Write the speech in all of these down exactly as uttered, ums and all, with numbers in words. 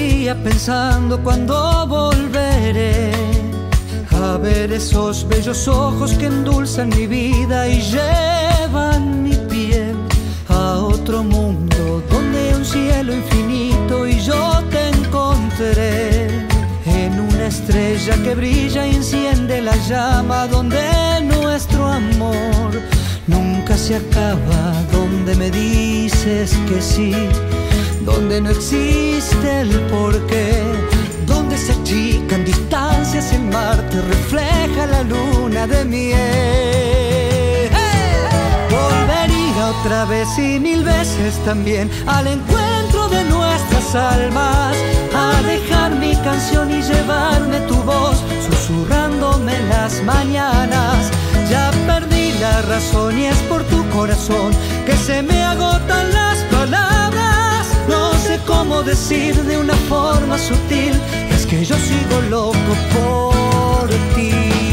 día pensando cuándo volveré a ver esos bellos ojos que endulzan mi vida y llevan mi piel a otro mundo donde un cielo infinito y yo te encontré en una estrella que brilla y enciende la llama, donde nuestro amor nunca se acaba, donde me dices que sí, donde no existe el porqué, donde se achican distancias y el mar te refleja la luna de miel. ¡Hey! Volvería otra vez y mil veces también al encuentro de nuestras almas, a dejar mi canción y llevarme tu voz susurrándome en las mañanas. Ya perdí la razón y es por tu corazón que se me agotan las palabras. No sé cómo decir de una forma sutil, es que yo sigo loco por ti.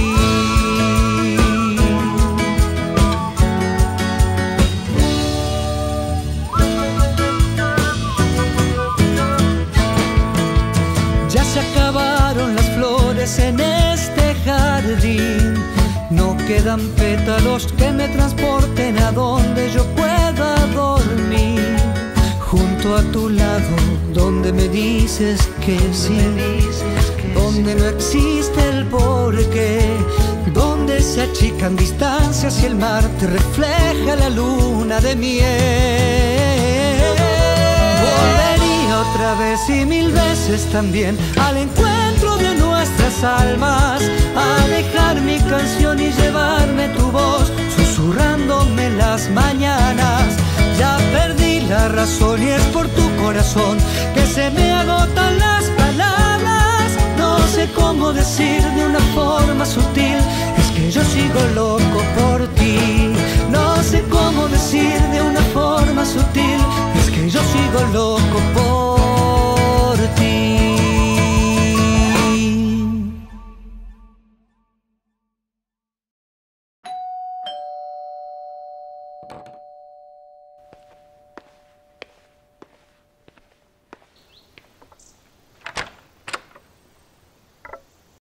Ya se acabaron las flores en este jardín, no quedan pétalos que me transporten a donde yo pueda dormir, junto a tu lado, donde me dices que sí, donde no existe el porqué, donde se achican distancias y el mar te refleja la luna de miel. Volvería otra vez y mil veces también al encuentro de nuestras almas, a dejar mi canción y llevarme tu voz susurrándome en las mañanas. Ya perdí la razón y es por tu corazón que se me agotan las palabras. No sé cómo decir de una forma sutil, es que yo sigo loco por ti. No sé cómo decir de una forma sutil, es que yo sigo loco por ti.